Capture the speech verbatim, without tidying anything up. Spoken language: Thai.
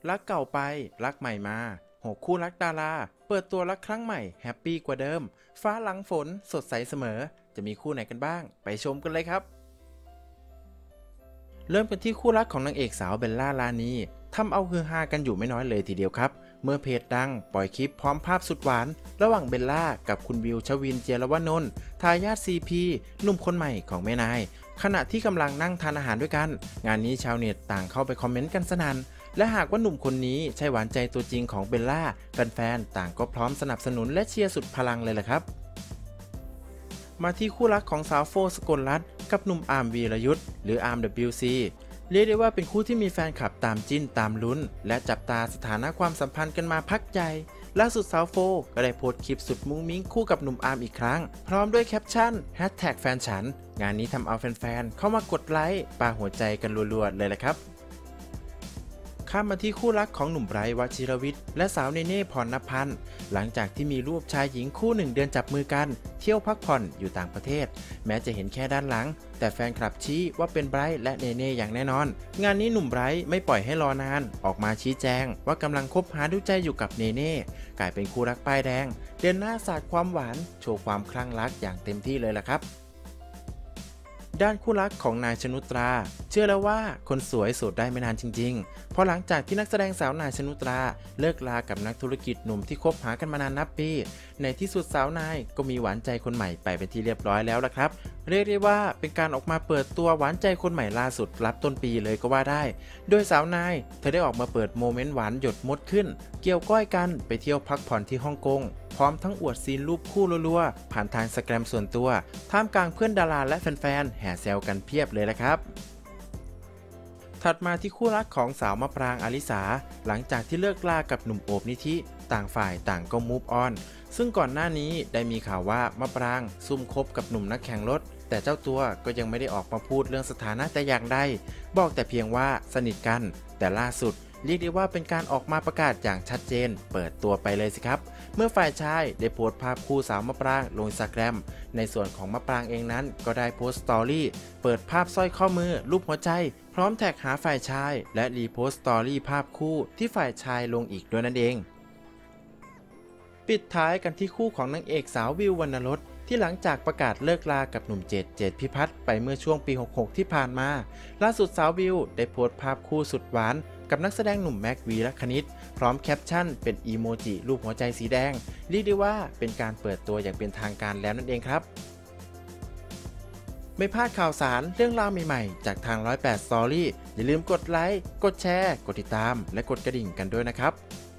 รักเก่าไปรักใหม่มาหกคู่รักดาราเปิดตัวรักครั้งใหม่แฮปปี้กว่าเดิมฟ้าหลังฝนสดใสเสมอจะมีคู่ไหนกันบ้างไปชมกันเลยครับเริ่มกันที่คู่รักของนางเอกสาวเบลล่าลานีทำเอาฮือฮากันอยู่ไม่น้อยเลยทีเดียวครับเมื่อเพจดังปล่อยคลิปพร้อมภาพสุดหวานระหว่างเบลล่ากับคุณวิวชวินเจียรวนนท์ทายาทซีพีหนุ่มคนใหม่ของแม่นายขณะที่กำลังนั่งทานอาหารด้วยกันงานนี้ชาวเน็ตต่างเข้าไปคอมเมนต์กันสนั่นและหากว่าหนุ่มคนนี้ใช่หวานใจตัวจริงของเบลล่าแฟนๆต่างก็พร้อมสนับสนุนและเชียร์สุดพลังเลยแหละครับมาที่คู่รักของสาวโฟสกลรัตน์กับหนุ่มอาร์มวีรยุทธ์หรืออาร์ม ดับเบิลยู ซี เรียกได้ว่าเป็นคู่ที่มีแฟนคลับตามจิ้นตามลุ้นและจับตาสถานะความสัมพันธ์กันมาพักใหญ่ล่าสุดสาวโฟก็ได้โพสต์คลิปสุดมุ้งมิ้งคู่กับหนุ่มอาร์มอีกครั้งพร้อมด้วยแคปชั่นแฮชแท็กแฟนฉันงานนี้ทำเอาแฟนๆเข้ามากดไลค์ปาหัวใจกันรัวๆเลยแหละครับข้ามมาที่คู่รักของหนุ่มไบรท์ วชิรวิทย์และสาวเนเน่ พรณพันธ์หลังจากที่มีรูปชายหญิงคู่หนึ่งเดือนจับมือกันเที่ยวพักผ่อนอยู่ต่างประเทศแม้จะเห็นแค่ด้านหลังแต่แฟนคลับชี้ว่าเป็นไบรท์และเนเน่อย่างแน่นอนงานนี้หนุ่มไบรท์ไม่ปล่อยให้รอนานออกมาชี้แจงว่ากำลังคบหาดูใจอยู่กับเนเน่กลายเป็นคู่รักป้ายแดงเดินหน้าสาดความหวานโชว์ความคลั่งรักอย่างเต็มที่เลยล่ะครับด้านคู่รักของนายชนุตราเชื่อแล้วว่าคนสวยโสดได้ไม่นานจริงๆเพราะหลังจากที่นักแสดงสาวนายชนุตราเลิกลากับนักธุรกิจหนุ่มที่คบหากันมานานนับปีในที่สุดสาวนายก็มีหวานใจคนใหม่ไปเป็นที่เรียบร้อยแล้วล่ะครับเรียกได้ว่าเป็นการออกมาเปิดตัวหวานใจคนใหม่ล่าสุดรับต้นปีเลยก็ว่าได้โดยสาวนายเธอได้ออกมาเปิดโมเมนต์หวานหยดมดขึ้นเกี่ยวก้อยกันไปเที่ยวพักผ่อนที่ฮ่องกงพร้อมทั้งอวดซีนรูปคู่รัวๆผ่านทางสแกรมส่วนตัวท่ามกลางเพื่อนดาราและแฟนๆแห่แซวกันเพียบเลยละครับถัดมาที่คู่รักของสาวมะปรางอาลิสาหลังจากที่เลิกลากับหนุ่มโอบนิธิต่างฝ่ายต่างก็มูฟออนซึ่งก่อนหน้านี้ได้มีข่าวว่ามะปรางซุ่มคบกับหนุ่มนักแข่งรถแต่เจ้าตัวก็ยังไม่ได้ออกมาพูดเรื่องสถานะแต่อย่างใดบอกแต่เพียงว่าสนิทกันแต่ล่าสุดเรียกได้ว่าเป็นการออกมาประกาศอย่างชัดเจนเปิดตัวไปเลยสิครับเมื่อฝ่ายชายได้โพสต์ภาพคู่สาวมะปรางลงอินสตาแกรมในส่วนของมะปรางเองนั้นก็ได้โพสต์สตอรี่เปิดภาพสร้อยข้อมือรูปหัวใจพร้อมแท็กหาฝ่ายชายและรีโพสต์สตอรี่ภาพคู่ที่ฝ่ายชายลงอีกด้วยนั่นเองปิดท้ายกันที่คู่ของนางเอกสาววิววรรณรสที่หลังจากประกาศเลิกลากับหนุ่มเจตเจตพิพัฒน์ไปเมื่อช่วงปีหกสิบหกที่ผ่านมาล่าสุดสาววิวได้โพสต์ภาพคู่สุดหวานกับนักแสดงหนุ่มแม็กวีรคณิตพร้อมแคปชั่นเป็นอีโมจิรูปหัวใจสีแดงเรียกได้ว่าเป็นการเปิดตัวอย่างเป็นทางการแล้วนั่นเองครับไม่พลาดข่าวสารเรื่องราวใหม่ๆจากทางหนึ่งศูนย์แปด Story อย่าลืมกดไลค์กดแชร์กดติดตามและกดกระดิ่งกันด้วยนะครับ